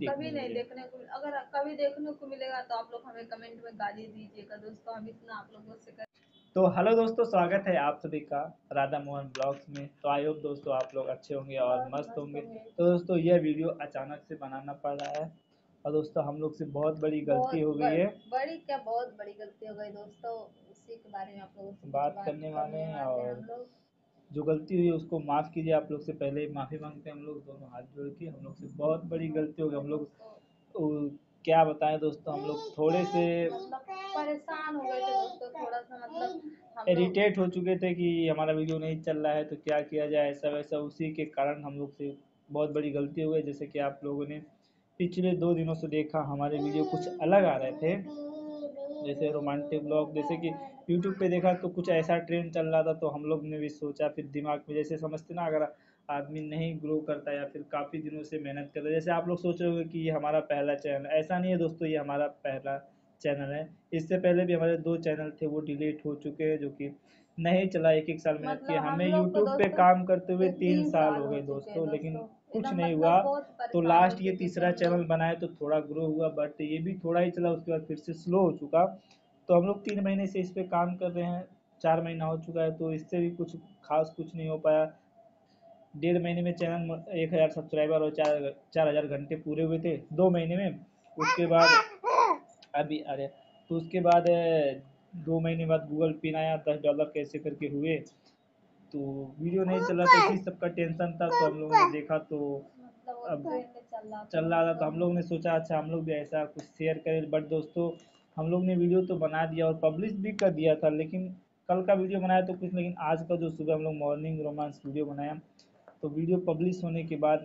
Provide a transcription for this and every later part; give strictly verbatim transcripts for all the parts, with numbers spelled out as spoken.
देखने कभी को नहीं मिलेगा। देखने को मिल- अगर कभी देखने को मिलेगा तो आप लोग हमें कमेंट में गाली दीजिएगा दोस्तों, हम इतना आप लोगों से कर। तो हेलो दोस्तों, स्वागत है आप सभी का राधा मोहन ब्लॉग्स में। तो आई होप दोस्तों आप लोग अच्छे होंगे और बहुत मस्त मस्त होंगे। होंगे। तो दोस्तों यह वीडियो अचानक से बनाना पड़ रहा है और दोस्तों हम लोग से बहुत बड़ी गलती बहुत हो गई ब, है। बड़ी क्या, बहुत बड़ी गलती हो गई दोस्तों। उसी के बारे में आप लोगों से कुछ बात बात करने वाले करने हैं वाले हैं हम और लोग। जो गलती हुई है उसको माफ़ कीजिए। आप लोग से पहले माफ़ी मांगते हैं हम लोग दोनों हाथ जोड़ के। हम लोग से बहुत बड़ी गलती हो गई। हम लोग दोस्तों उ, क्या बताएं दोस्तों, हम लोग थोड़े से मतलब परेशान हो गए थे दोस्तों, थोड़ा सा मतलब हम लोग। इरिटेट हो चुके थे कि हमारा वीडियो नहीं चल रहा है तो क्या किया जाए, ऐसा वैसा। उसी के कारण हम लोग से बहुत बड़ी गलती हो गई। जैसे कि आप लोगों ने पिछले दो दिनों से देखा, हमारे वीडियो कुछ अलग आ रहे थे, जैसे रोमांटिक ब्लॉग। जैसे कि यूट्यूब पे देखा तो कुछ ऐसा ट्रेंड चल रहा था, तो हम लोग ने भी सोचा, फिर दिमाग में जैसे समझते ना, अगर आदमी नहीं ग्रो करता या फिर काफ़ी दिनों से मेहनत करता है, जैसे आप लोग सोच रहे होंगे कि ये हमारा पहला चैनल, ऐसा नहीं है दोस्तों, ये हमारा पहला चैनल है। इससे पहले भी हमारे दो चैनल थे, वो डिलीट हो चुके हैं, जो कि नहीं चला। एक एक साल मेहनत की, मतलब हम हमें लोग को यूट्यूब पे दोस्तों काम करते हुए ये तीन तीन साल साल हो हो गए चुके हैं दोस्तों, लेकिन दोस्तों। कुछ एकदम नहीं हुआ। मतलब बहुत तो परेशान हो लास्ट ये चुके थे तीसरा हम चैनल लोग। बनाए तो थोड़ा ग्रो हुआ, बट ये भी थोड़ा ही चला, उसके बाद फिर से स्लो हो चुका। तो हम लोग तीन महीने से इस पे काम कर रहे हैं, चार महीना हो चुका है, तो इससे भी कुछ खास कुछ नहीं हो पाया। डेढ़ महीने में चैनल एक हज़ार सब्सक्राइबर और चार चार हज़ार घंटे पूरे हुए थे दो महीने में। उसके बाद अभी अरे तो उसके बाद अ, दो महीने बाद गूगल पिन आया, दस डॉलर कैसे करके हुए। तो वीडियो नहीं चल रहा था, इसी सब का टेंशन था। तो हम लोगों ने देखा तो मतलब वो अब ट्रेंड चल रहा था चल रहा था, तो दोस्तों। हम लोग ने सोचा अच्छा हम लोग भी ऐसा कुछ शेयर करें। बट दोस्तों हम लोग ने वीडियो तो बना दिया और पब्लिश भी कर दिया था, लेकिन कल का वीडियो बनाया तो कुछ, लेकिन आज का जो सुबह हम लोग मॉर्निंग रोमांस वीडियो बनाया, तो वीडियो पब्लिश होने के बाद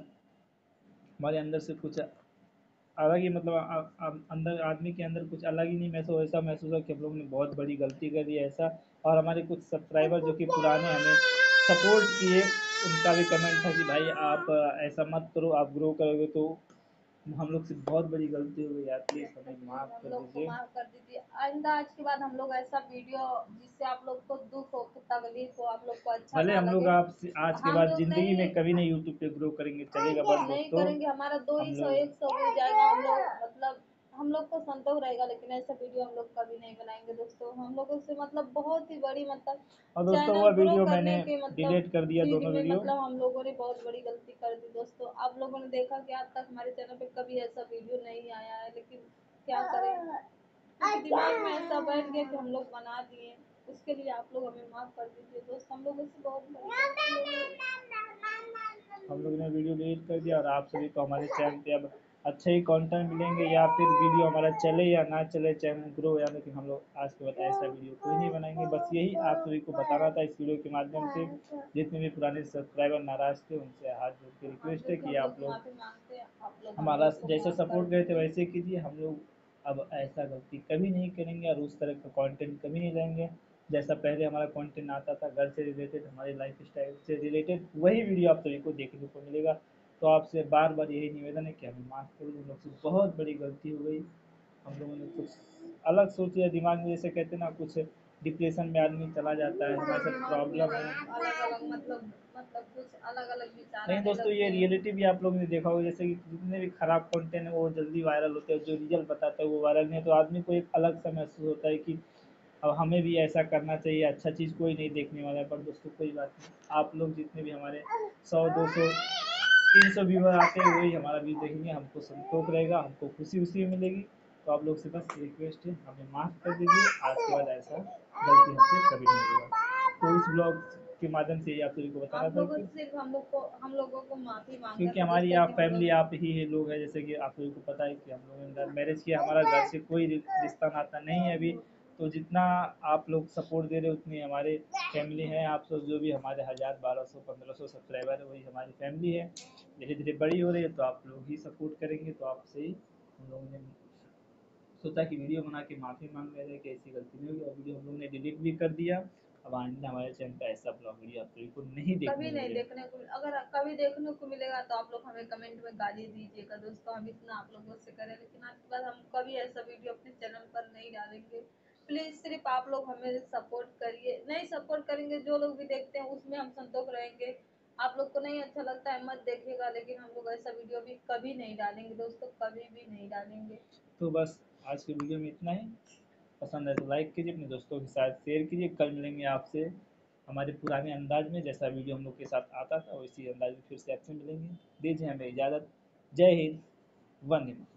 हमारे अंदर से कुछ अलग ही, मतलब आ, आ, अंदर आदमी के अंदर कुछ अलग ही नहीं महसूस, ऐसा महसूस हुआ कि हम लोग ने बहुत बड़ी गलती कर दी है ऐसा। और हमारे कुछ सब्सक्राइबर जो कि पुराने हमें सपोर्ट किए, उनका भी कमेंट था कि भाई आप अ, ऐसा मत करो, आप ग्रो करोगे तो। हम लोग से बहुत बड़ी गलती हो गई यार, प्लीज़ हमें प्लीज माफ़ हम कर लोग को दीजिए। माफ कर दीजिए। आइंदा आज के बाद हम लोग ऐसा वीडियो जिससे आप लोग को दुख हो, तकलीफ हो, आप लोग को अच्छा भले ना हम लोग लगे, आप आज के हम बाद लोग ज़िंदगी नहीं में कभी नहीं यूट्यूब पे ग्रो करेंगे चलेगा, बट नहीं दोस्तों करेंगे। हमारा दो ही हम सौ लोग एक सौ हो जाएगा, हम लोग मतलब हम लोग को संतोष रहेगा, लेकिन ऐसा वीडियो हम लोग कभी नहीं बनाएंगे दोस्तों। हम लोगों से मतलब बहुत ही बड़ी मतलब और दोस्तों चैनल वह ग्रो वीडियो मैंने करने के मतलब डिलीट कर दिया, चीज दोनों में वीडियो। मतलब हम लोगों ने बहुत बड़ी गलती कर दी दोस्तों। आप लोगों ने देखा कि आज तक हमारे चैनल पे कभी ऐसा वीडियो नहीं आया है, लेकिन क्या करें, क्योंकि दिमाग में ऐसा बैठ गया कि हम लोग बना दिए। उसके लिए आप लोग हमें माफ कर दीजिए दोस्त, हम लोगों से बहुत बड़ी गलती हो गई। हम लोग ने वीडियो डिलीट कर दिया और आप सभी को हमारे चैनल पे अब अच्छे ही कंटेंट मिलेंगे, या फिर वीडियो हमारा चले या ना चले, चैनल ग्रो या, लेकिन हम लोग आज के बाद ऐसा वीडियो कोई नहीं बनाएंगे। बस यही आप सभी को बताना था इस वीडियो के माध्यम से। जितने भी पुराने सब्सक्राइबर नाराज थे, उनसे हाथ जोड़ के हाथ रिक्वेस्ट जोड़ है के कि हम लोग आप लोग माफी मांगते हैं, आप लोग हम हमारा लोग को जैसे माफ कर सपोर्ट गए थे दीजिए। वैसे कीजिए। हम लोग अब ऐसा गलती कभी नहीं करेंगे और उस तरह का कंटेंट कभी नहीं लाएंगे। जैसा पहले हमारा कंटेंट आता था, घर से रिलेटेड, हमारे लाइफ स्टाइल से रिलेटेड, वही वीडियो आप सभी को देखने को मिलेगा। तो आपसे बार बार यही निवेदन है कि हमें माफ़ कर दीजिए, हम लोग से बहुत बड़ी गलती हो गई। हम लोगों ने कुछ अलग सोच लिया दिमाग में, जैसे कहते हैं ना, कुछ डिप्रेशन में आदमी चला जाता है, हमारे साथ दिमाग में प्रॉब्लम है। अलग अलग मतलब मतलब कुछ अलग अलग विचार नहीं आने दोस्तों, ये लगते हैं। रियलिटी भी आप लोगों ने देखा होगा, जैसे कि जितने भी खराब कंटेंट है वो जल्दी वायरल होते हैं, जो रियल बताता है वो वायरल नहीं है, तो आदमी को एक अलग सा महसूस होता है कि अब हमें भी ऐसा करना चाहिए। अच्छा चीज़ कोई नहीं देखने वाला है, पर दोस्तों कोई बात नहीं, आप लोग जितने भी हमारे सौ दो सौ तीन सौ व्यूवर आते हैं वही हमारा व्यू देखेंगे, हमको संतोष रहेगा, हमको खुशी उसी में मिलेगी। तो आप लोग से बस रिक्वेस्ट है, हमें माफ़ कर दीजिए, आज के बाद ऐसा गलती हमसे कभी नहीं होगा। तो इस ब्लॉग के माध्यम से ये आप सभी को बताना आप था लोगों कि से सिर्फ हम लोग को हम लोगों को माफी मांगना क्योंकि था हमारी दोस्तों आप कि हम फैमिली लोग आप ही है लोग हैं, जैसे कि आप सभी को पता है कि हम लोगों ने लव मैरिज किया, हमारा घर से कोई रि- रिश्ता नाता नहीं है अभी। तो जितना आप लोग सपोर्ट दे रहे हो उतनी हमारे फैमिली है। आप सब जो भी हमारे हज़ार बारह सौ पंद्रह सौ सब्सक्राइबर है, वही हमारी फैमिली है। धीरे धीरे बड़ी हो रही है, तो आप लोग ही सपोर्ट करेंगे, तो आपसे ही हम लोगों ने सोचा कि वीडियो बना के माफ़ी मांग रहे थे कि ऐसी गलती नहीं होगी, और वीडियो हम लोग ने डिलीट भी कर दिया। अब आइंदा हमारे चैनल पर ऐसा ब्लॉग वीडियो आप सभी को नहीं देखने कभी को नहीं मिलेगा। देखने को, अगर कभी देखने को मिलेगा तो आप लोग हमें कमेंट में गाली दीजिएगा दोस्तों, हम इतना आप लोगों से करें, लेकिन आज के बाद हम कभी ऐसा वीडियो अपने चैनल पर नहीं डालेंगे। प्लीज सिर्फ आप लोग हमें सपोर्ट करिए, नहीं सपोर्ट करेंगे जो लोग भी देखते हैं उसमें हम संतोष रहेंगे। आप लोग को नहीं अच्छा लगता है मत देखिएगा, लेकिन हम लोग ऐसा वीडियो भी कभी नहीं डालेंगे दोस्तों, कभी भी नहीं डालेंगे। तो बस आज की वीडियो में इतना ही। पसंद है तो लाइक कीजिए, अपने दोस्तों के साथ शेयर कीजिए। कल मिलेंगे आपसे हमारे पुराने अंदाज में, जैसा वीडियो हम लोग के साथ आता था वैसी अंदाज में फिर से आपसे मिलेंगे। दीजिए हमें इजाज़त। जय हिंद, वंदे मातरम।